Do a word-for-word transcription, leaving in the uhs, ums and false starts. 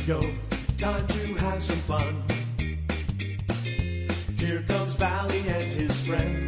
go, time to have some fun. Here comes Bali and his friends.